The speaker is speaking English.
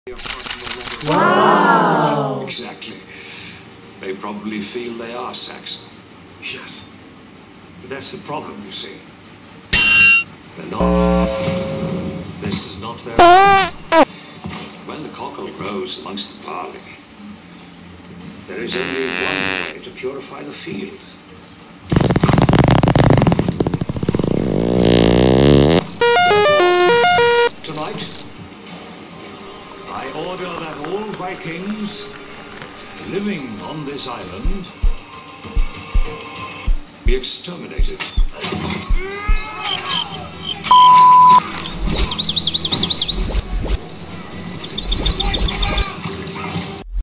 Wow! Exactly. They probably feel they are Saxon. Yes. But that's the problem, you see. They're not. This is not their fault. When the cockle grows amongst the barley, there is only one way to purify the field. Tonight, I order that all Vikings living on this island be exterminated.